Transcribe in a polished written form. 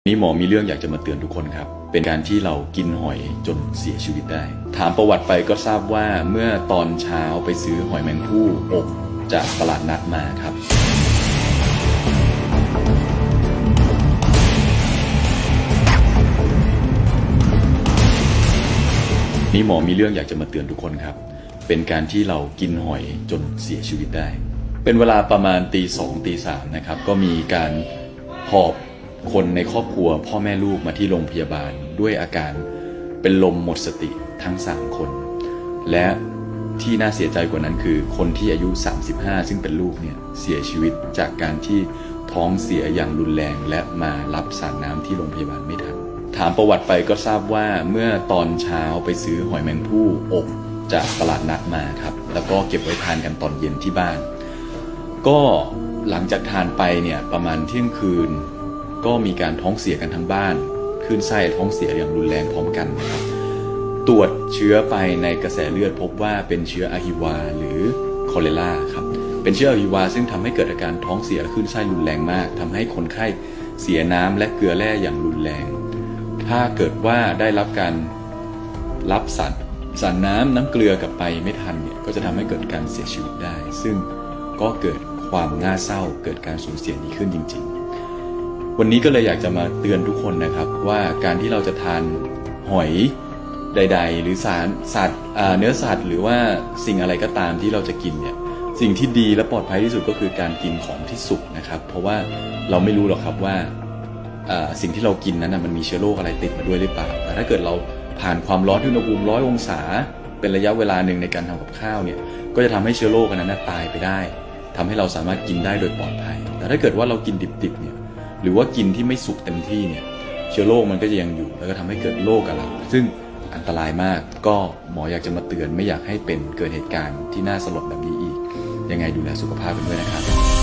นี่หมอมีเรื่องอยากจะมาเตือนทุกคนครับเป็นการที่เรากินหอยจนเสียชีวิตได้ถามประวัติไปก็ทราบว่าเมื่อตอนเช้าไปซื้อหอยแมงภู่อบจากตลาดนัดมาครับนี่หมอมีเรื่องอยากจะมาเตือนทุกคนครับเป็นการที่เรากินหอยจนเสียชีวิตได้เป็นเวลาประมาณตี 2 ตี 3นะครับก็มีการหอบคนในครอบครัวพ่อแม่ลูกมาที่โรงพยาบาลด้วยอาการเป็นลมหมดสติทั้ง3คนและที่น่าเสียใจกว่านั้นคือคนที่อายุ35ซึ่งเป็นลูกเนี่ยเสียชีวิตจากการที่ท้องเสียอย่างรุนแรงและมารับสารน้ำที่โรงพยาบาลไม่ทันถามประวัติไปก็ทราบว่าเมื่อตอนเช้าไปซื้อหอยแมงภู่อบจากตลาดนัดมาครับแล้วก็เก็บไว้ทานกันตอนเย็นที่บ้านก็หลังจากทานไปเนี่ยประมาณเที่ยงคืนก็มีการท้องเสียกันทั้งบ้านคลื่นไส้ท้องเสียอย่างรุนแรงพร้อมกันนะครับตรวจเชื้อไปในกระแสเลือดพบว่าเป็นเชื้ออะฮิวาหรือคอเลราครับเป็นเชื้ออะฮิวาซึ่งทำให้เกิดอาการท้องเสียและคลื่นไส้รุนแรงมากทำให้คนไข้เสียน้ำและเกลือแร่อย่างรุนแรงถ้าเกิดว่าได้รับการรับสารน้ำเกลือกลับไปไม่ทันเนี่ยก็จะทำให้เกิดการเสียชีวิตได้ซึ่งก็เกิดความน่าเศร้าเกิดการสูญเสียนี้ขึ้นจริงๆวันนี้ก็เลยอยากจะมาเตือนทุกคนนะครับว่าการที่เราจะทานหอยใดๆหรือสัตว์เนื้อสัตว์หรือว่าสิ่งอะไรก็ตามที่เราจะกินเนี่ยสิ่งที่ดีและปลอดภัยที่สุดก็คือการกินของที่สุกนะครับเพราะว่าเราไม่รู้หรอกครับว่าสิ่งที่เรากินนั้นมันมีเชื้อโรคอะไรติดมาด้วยหรือเปล่าแต่ถ้าเกิดเราผ่านความร้อนที่อุณหภูมิ100 องศาเป็นระยะเวลาหนึ่งในการทำกับข้าวเนี่ยก็จะทำให้เชื้อโรคนั้นตายไปได้ทำให้เราสามารถกินได้โดยปลอดภัยแต่ถ้าเกิดว่าเรากินดิบๆเนี่ยหรือว่ากินที่ไม่สุกเต็มที่เนี่ยเชื้อโรคมันก็จะยังอยู่แล้วก็ทำให้เกิดโรคกับเราซึ่งอันตรายมากก็หมออยากจะมาเตือนไม่อยากให้เกิดเหตุการณ์ที่น่าสลดแบบนี้อีกยังไงดูแลสุขภาพกันด้วยนะครับ